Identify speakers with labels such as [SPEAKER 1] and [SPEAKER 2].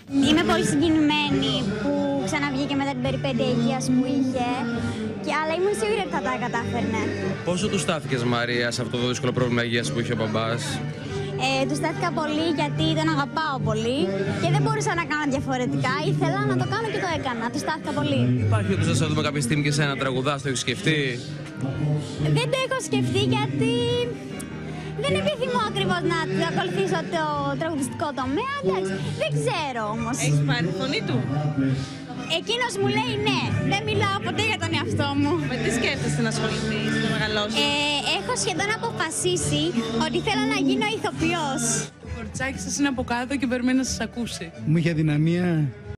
[SPEAKER 1] Είμαι πολύ συγκινημένη που ξαναβγήκε μετά την περιπέτεια υγείας που είχε, αλλά ήμουν σίγουρη ότι θα τα κατάφερνε.
[SPEAKER 2] Πόσο του στάθηκες, Μαρία, σε αυτό το δύσκολο πρόβλημα υγείας που είχε ο μπαμπάς?
[SPEAKER 1] Του στάθηκα πολύ γιατί τον αγαπάω πολύ και δεν μπορούσα να κάνω διαφορετικά. Ήθελα να το κάνω και το έκανα. Του στάθηκα πολύ.
[SPEAKER 2] Υπάρχει όντως να σε δούμε κάποια στιγμή και σε ένα τραγουδάς, το έχεις σκεφτεί?
[SPEAKER 1] Δεν το έχω σκεφτεί γιατί δεν επιθυμώ ακριβώς να ακολουθήσω το τραγουδιστικό τομέα. Εντάξει, δεν ξέρω όμως.
[SPEAKER 3] Έχεις πάρει τη φωνή του?
[SPEAKER 1] Εκείνος μου λέει ναι, δεν μιλάω ποτέ για τον εαυτό μου.
[SPEAKER 3] Με τι σκέφτεσαι να ασχοληθείς, να μεγαλώσεις?
[SPEAKER 1] Έχω σχεδόν αποφασίσει ότι θέλω να γίνω ηθοποιός.
[SPEAKER 4] Το κοριτσάκι σας είναι από κάτω και περιμένει να σας ακούσει.
[SPEAKER 5] Μου είχε αδυναμία